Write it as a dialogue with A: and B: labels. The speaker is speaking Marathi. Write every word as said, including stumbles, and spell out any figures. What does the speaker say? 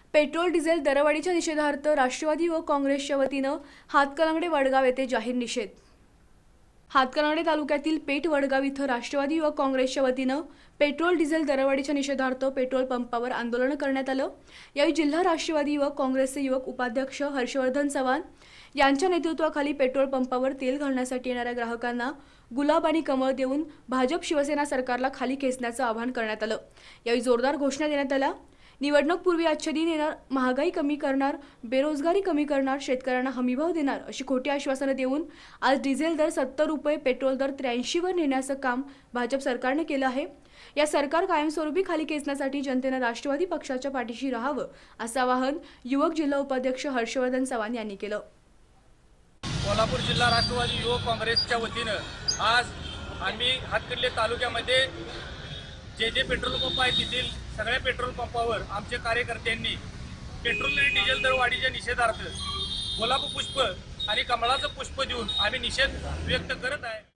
A: पेट्रोल डिझेल दरवाढीच्या निषेधार्थ राष्ट्रवादी व काँग्रेसच्या वतीनं हातकणंगले वडगाव येथे जाहीर निषेध। हातकणंगले तालुक्यातील पेठ वडगाव इथं राष्ट्रवादी व काँग्रेसच्या वतीनं पेट्रोल डिझेल दरवाढीच्या निषेधार्थ पेट्रोल पंपावर आंदोलन करण्यात आलं। यावेळी जिल्हा राष्ट्रवादी व काँग्रेसचे युवक उपाध्यक्ष हर्षवर्धन चव्हाण यांच्या नेतृत्वाखाली पेट्रोल पंपावर तेल घालण्यासाठी येणाऱ्या ग्राहकांना गुलाब आणि कमळ देऊन भाजप शिवसेना सरकारला खाली खेचण्याचं आवाहन करण्यात आलं। यावेळी जोरदार घोषणा देण्यात आल्या। निवडणूक पूर्वी आजचे दिन येणार, महागाई कमी करणार, बेरोजगारी कमी करणार, शेतकऱ्यांना हमीभाव देणार अशी खोटी आश्वासनं देऊन आज डिझेल दर सत्तर रुपये, पेट्रोल दर त्र्याऐंशी वर नेण्याचं काम भाजप सरकारने केलं आहे। या सरकार कायमस्वरूपी खाली खेचण्यासाठी जनतेने राष्ट्रवादी पक्षाच्या पाठीशी राहावं असं आवाहन युवक जिल्हा उपाध्यक्ष हर्षवर्धन चव्हाण यांनी केलं।
B: कोल्हापूर जिल्हा राष्ट्रवादी युवक काँग्रेसच्या वतीनं आज आम्ही हातकणंगले तालुक्यामध्ये जे जे पेट्रोल पंप आहेत तिथील सगळ्या पेट्रोल पंपावर आमच्या कार्यकर्त्यांनी पेट्रोल आणि डिझेल दरवाढीच्या निषेधार्थ गुलाब पुष्प आणि कमळाचं पुष्प देऊन आम्ही निषेध व्यक्त करत आहे।